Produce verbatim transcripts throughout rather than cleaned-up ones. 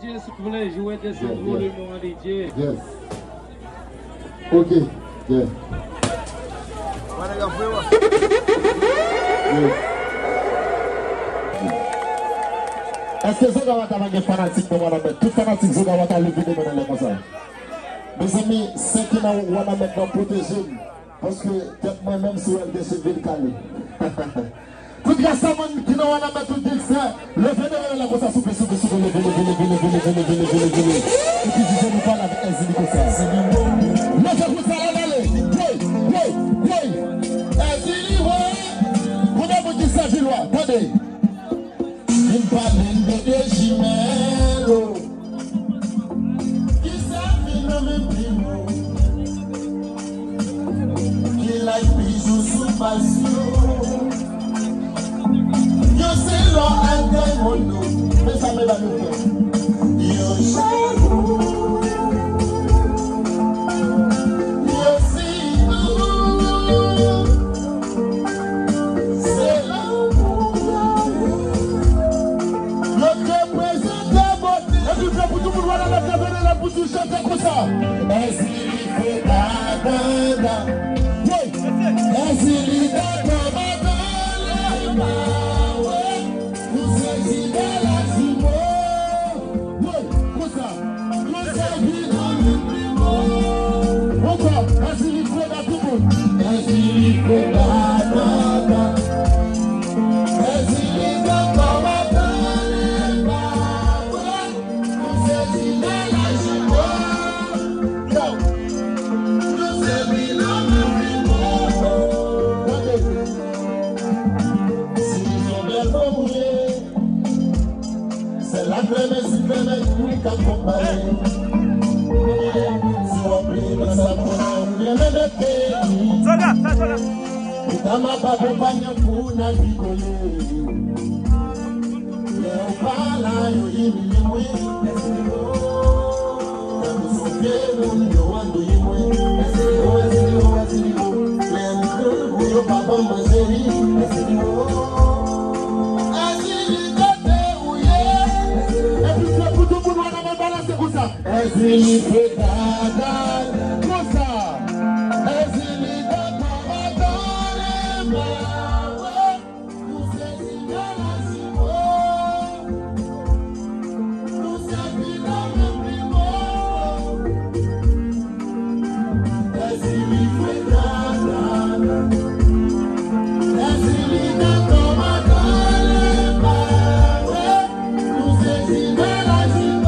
J, s'il vous plaît, jouez des sons pour le nom D J. Yes. Ok. Yeah. Est-ce que vous avez des fanatiques de Wanna mettre? Tout fanatique, vous avez levé des mains comme ça. Mes amis, c'est qui nous Wanna mettre dans protéger. Parce que peut-être moi-même, si elle décide de calmer. Tout le monde qui nous Wanna mettre tout dit ça. Levez des mains comme ça, souple, souple, souple, levez, levez, levez, levez, levez, levez, levez, levez, levez. Et puis, je nous parle avec un zéli comme ça. Levez comme ça, allez, oui, oui, oui. Un zéli, oui. Vous n'avez dit ça, Gillois, attendez. Une palme de Dejimelo qui s'affine même primo qui la bisou sous passion yo c'est l'or à mondo mais ça me va le faire yo jaloux yo si c'est l'amour. Pour tout le monde, on a fait la bouche chanter comme ça. Est-ce qu'il fait da da da? Oui. Est-ce qu'il da da da da? Nous sommes dans la Zimo. Oui, comme ça. Nous sommes dans le primo. Encore. Est-ce qu'il fait da tout le monde? Est-ce qu'il fait da da da? Est-ce qu'il da da da? C'est la promesse, c'est la promesse, c'est la promesse. Si on prie dans sa promesse, on vient de payer. Sola, ça, sola. Et dans ma compagnie, pour navigoler. Les parents, ils y vivent. Quand nous sommes bien, nous nous rendons y moins. Est-ce que c'est le est-ce que c'est le papa, ma chérie, est-ce que c'est est-ce qu'il fait dada comme ça? Est-ce qu'il da da da da? Nous sommes dans la Zimo. Nous sommes dans le primo. Est-ce qu'il fait dada? Est-ce qu'il da da da? Nous sommes dans la Zimo.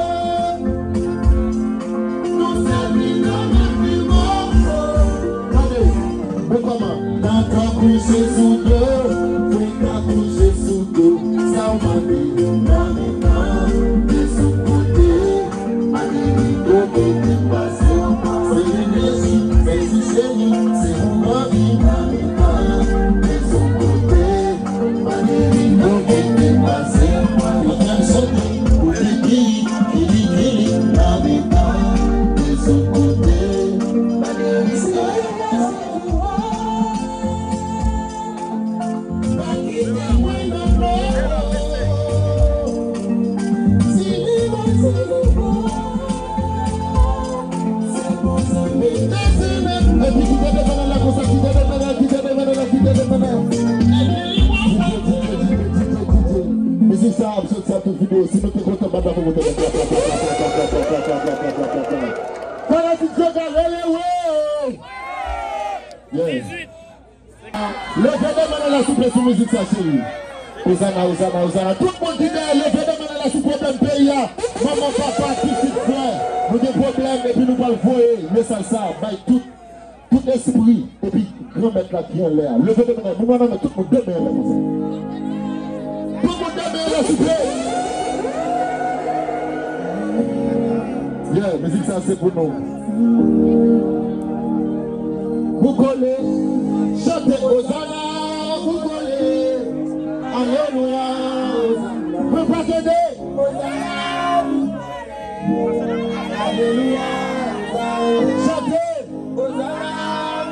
Coucher sous dos, fais ta coucher sous dos, ça m'a dit, dans les mains, de son côté, ma libido qui est passée, c'est l'énergie, c'est du génie, c'est mon vie, dans les mains, de son côté, ma libido qui est passée, il vient chanter, pour les guillis, qui dit guillis, dans les mains, de son côté, ma libido. Mais c'est ça, absolument ça, toute vidéo. Si nous te comptons, madame, vous mettez voilà, tu te regardes, yes. Le phénomène la souplesse sur musique, ça chérie. Osana, Osana, Osana. Tout le monde dit le phénomène la souplesse dans le pays. Maman, papa, petit frère, nous avons des problèmes et puis nous allons voyer le salsa, by tout, tout esprit et puis grand maître là qui est en l'air. Le phénomène, nous allons mettre tout le monde deux mains comme ça. Tout le monde deux mains la souplesse. Yeah, musique ça c'est pour nous. Vous collez, chantez Osana, vous collez, alléluia, vous pas aider, Osana, alléluia, chantez Osana,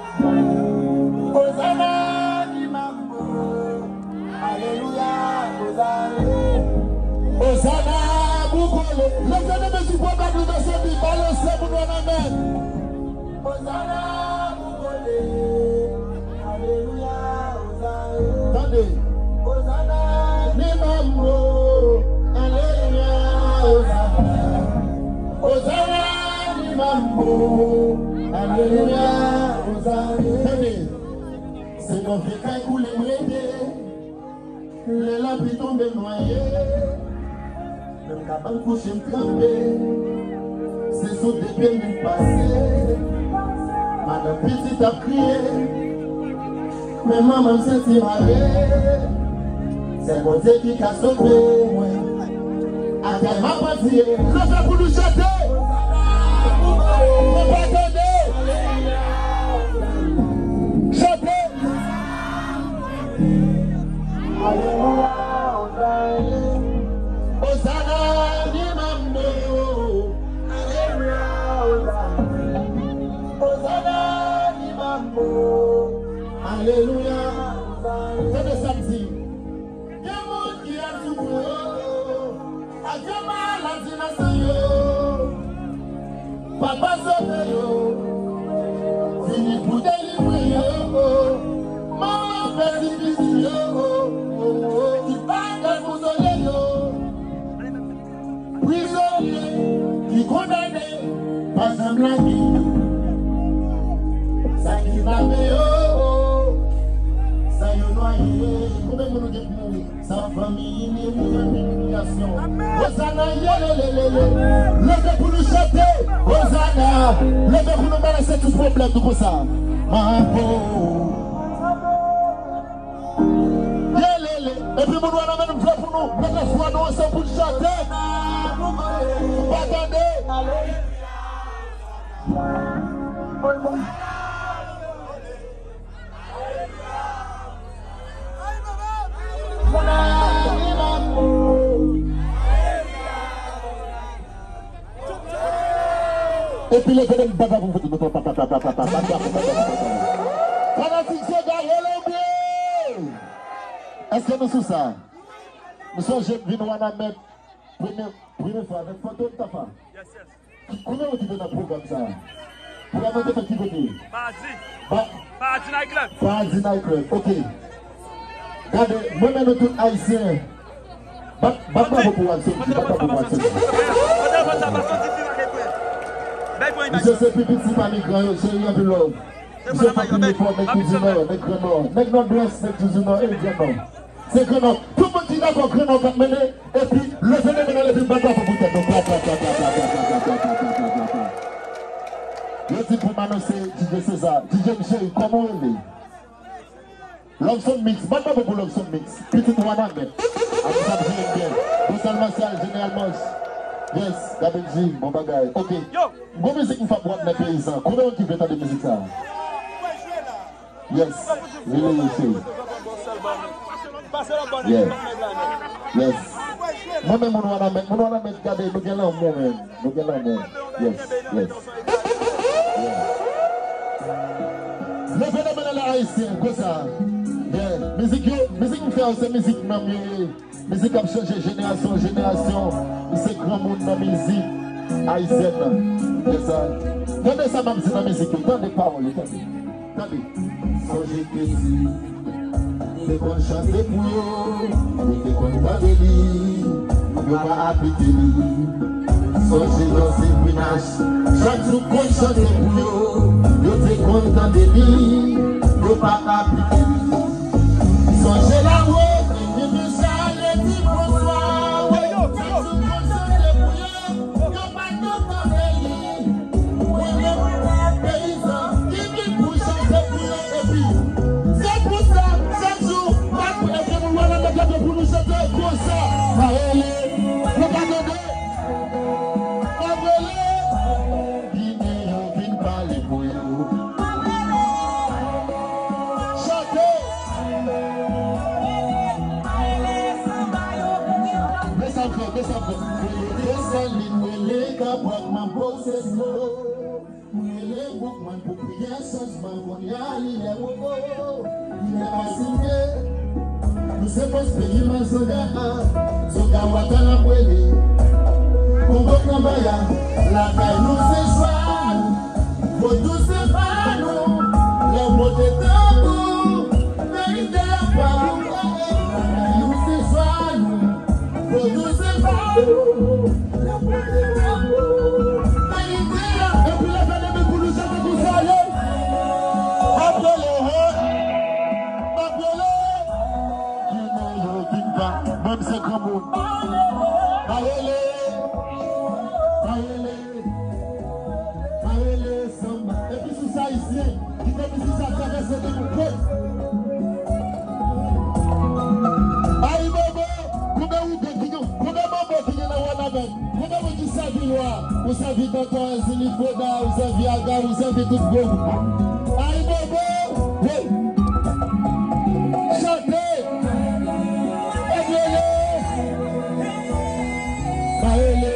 alléluia, Osana, alléluia. C'est mon vieux qui coule et m'aider. Les lampes tombent noyés. Même quand on couche, je me trempe. C'est sous des pieds me passer. Madame petite a crié. Mais maman me sentit malade. C'est mon Dieu qui t'a sauvé. À quel moment dire, je vais pour nous jeter. Ne pas donner. Jeter. Hosanna ni mambo. Hosanna ni mambo. Alléluia. C'est le samedi. Il y a un monde qui a souffert. Ajama la dinastie. Papa sauve yo. Fini pour délivrer yo. Maman fait difficile yo. Qui parle de mausolée yo. Prisonnier qui condamné par sa blague. Ça qui va yo. Ça y est noyé. Combien de monde est mourir? Sa famille n'est pour une humiliation. Hosanna, yelelelele. Levez pour nous chanter. Hosanna. Levez pour nous balancer tout ce problème de quoi ça. Mambo. Yelele. Et puis, nous allons nous faire pour nous. Mettre la foi nous ensemble pour chanter. Pas attendez. Et puis les élèves baba vous faites papa papa papa papa papa est-ce que nous sommes ça? Nous sommes jeunes venus à mettre première fois avec photo de ta femme. Combien vous êtes dans le programme ça? Pour la mettre de qui côté? Paradis Night Club. Paradis Night Club, ok. Regardez, moi-même nous tous haïtiens. Baba vous pouvez accéder. Baba vous pouvez accéder. Monsieur c'est plus petit par migrant, c'est rien de l'homme. Monsieur pas plus de fort, mais tout du nord, mais grand nord. Mais grand blanc, c'est tout du nord et grand nord. C'est grand nord. Tout le monde dit d'accord, grand nord va mener. Et puis, le venez maintenant, et puis, baba pour vous tête. Donc, là, là, là, là, là, là, là. Je dis pour m'annoncer, D J César, D J Michel, comment il est? L'Opson Mix, baba pour l'Opson Mix. Petit Rwanda, mais. Avec ça, vous bien. Vous salue Martial, généralement. Yes, Gabriel Jim, bon bagage. Ok. Bon musique nous fait pour les paysans. Combien qui veut entendre de musique ça? Yes. Really, really. Yes. Yes. Moi-même, on va mettre, on va mettre, regardez, nous gagnons un mot même. Nous gagnons un mot. Yes, yes. Le phénomène de la haïtien, quoi ça? Yeah. Musique, musique nous fait aussi musique même. Musique a changé génération, génération. C'est grand monde dans la musique haïtienne. C'est ça. Regardez ça, même si dans la musique. Regardez les paroles. Regardez. Regardez. Songez que si. C'est qu'on chante pour eux. C'est qu'on va venir. On va habiter lui. Songez dans ces ménages. Chaque jour qu'on chante pour eux. Nous sommes contents de lui. On va habiter lui. Songez là-haut. Nous sommes pays, mais soda, soda, watana, Baya, la caille nous s'échoue, faut tous se nous, le mot est tabou, vérité la parole, la caille nous s'échoue, faut tous se nous, le mot est tabou, vérité la parole. Et puis la fête de pour nous chanter tout ça, appelez-le, appelez-le, qui ne le dit pas, même c'est comme vous. Allez, et puis sous ça ici, qui fait ici ça traverse le découpé. Aïe bobo, combien vous déguisez, combien bobo qui est dans le Wanabek, combien vous dites ça vinois, vous savez tonton Zilifoda, vous savez Aga, vous savez tout beau. Aïe bobo, oui. Chantez, aidez-les, aidez-les.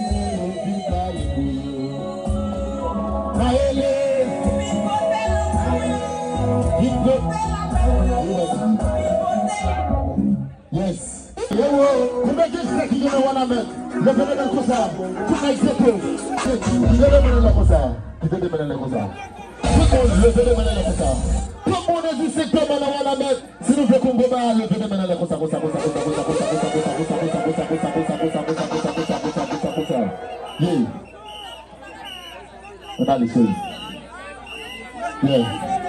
Yes. Combien de gens qui viennent à mettre le phénomène comme ça, tout a été peu. Qui veut le comme ça, qui veut le comme ça. Tout le monde le veut le comme ça. Tout le monde est du secteur dans la mettre. Si nous voulons qu'on le phénomène comme ça, comme ça, comme ça, comme ça, comme ça, comme ça, comme ça, comme ça, comme ça, comme ça, comme ça, comme ça, comme ça, comme ça, comme ça, comme ça, comme ça, comme ça. Yeah. On a les choses. Yeah.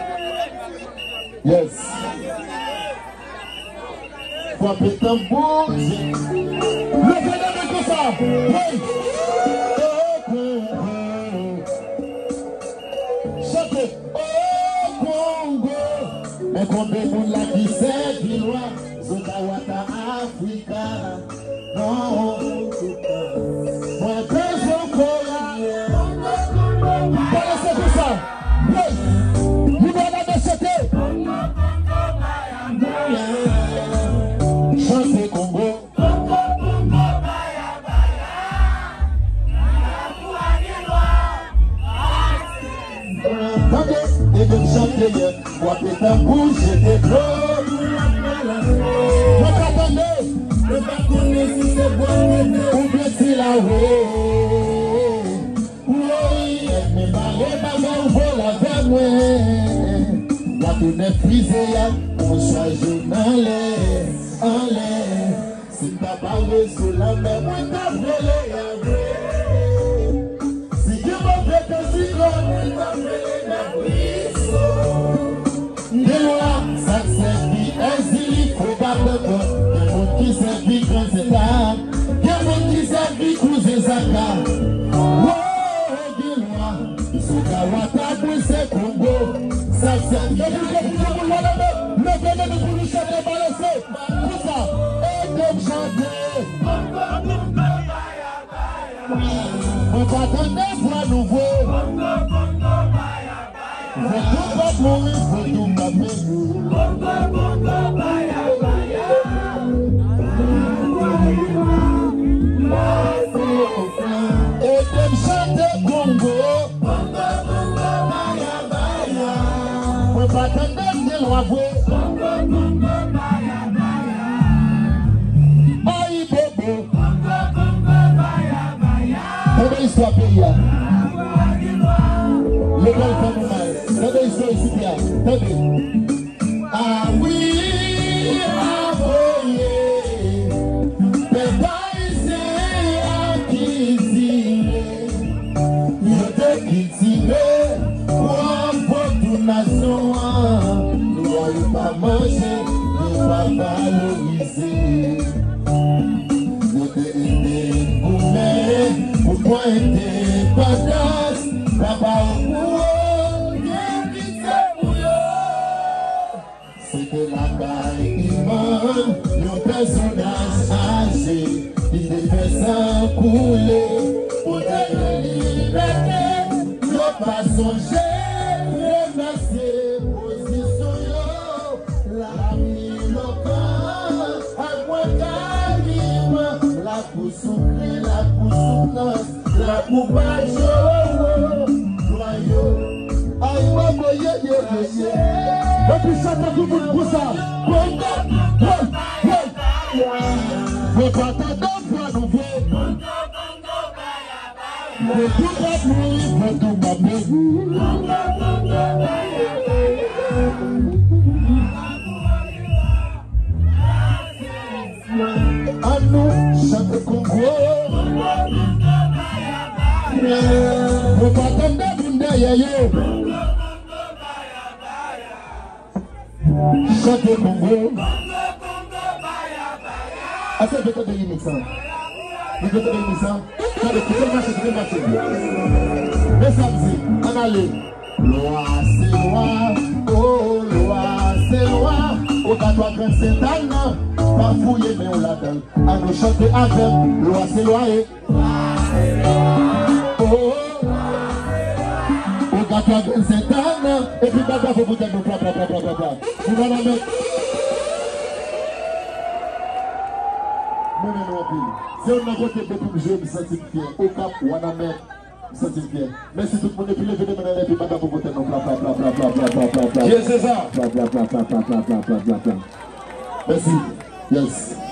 Yes. Frappez tambour. Le phénomène comme ça. Oui. Chantez. Oh Congo. Mais combien de monde là qui sait vinois, Zotawata Africa. Non. Moi besoin Cora. Pensez tout ça. Oui. Vous allez me chanter. Chantez Congo. Congo, Congo, baya, baya. Attendez, et de chanter, moi pété un bouche, j'étais trop. Donc attendez, le bâton si c'est bon, ou bien c'est la roue. Oui, mais balai, balai, on voit la vers moi. La tourne est frisée, on soit journalais. En l'air, si t'as parlé sous la mer, moi t'as brûlé à vrai. Si tu m'as fait un cyclone, moi t'as brûlé à ruisseau. De loin, ça servit un zili, faut pas de bon. Y'a mon qui servit grand c'est âme, y'a mon qui servit cousin Zaka. Oh, de loin, ce Kawata c'est Congo. Ça servit, y'a plus de tout le monde, le venez de vous nous chanter balancer. On va attendre voix nouveau. Faut tout pas mourir, faut tout pas mourir. Et t'aimes chanter Congo. On va attendre bien loin. Aïe bobo. Quelle histoire pays? Le bel phénomène. Quelle histoire ici? Tenez. Ah oui, ah oui. Pédaïsé à Kizile. Il était Kizile. Pour votre nation. Nous n'allons pas manger. Nous n'allons pas valoriser. Point d'indépendance, papa ou c'était la caille immense, le personnage âgé, il devait s'en couler pour la liberté, le pas songer, remercier position, la vie locale, à moi carrément, la poussouille, la poussouille. La coupage, joyeux, aïe, maman, yé, yé, yé, yé. Et puis ça, t'as tout le monde pour ça. Congo, ouais, ouais. Faut pas t'attendre, nouveau. Congo, Congo, baya, À nous, chaque Congo. Vous m'attendez, vous n'ayez chaque Congo. Ah, c'est peut-être des limites, ça. Peut-être des limites, ça. Regardez, écoutez le marché, écoutez le marché. Mais ça me dit, on allait. Loi, c'est loi. Oh, loi, c'est loi. Au quatre vingt-sept ans, pas fouiller, mais on la donne. À nous chanter avec. Loi, c'est loi. Oh, au quatre vingt-sept ans. Et puis, d'abord, vous vous dites, bla bla bla bla bla. Vous allez mettre. Non, non, non, si on a voté pour je me sens fier. Au cap, on a mis, je me sens fier. Mais si tout le monde est filé, venez me donner, madame, vous votez, non, bla bla bla bla bla bla bla bla. Yes, c'est ça. Bla bla bla bla bla bla bla bla bla bla. Merci. Yes.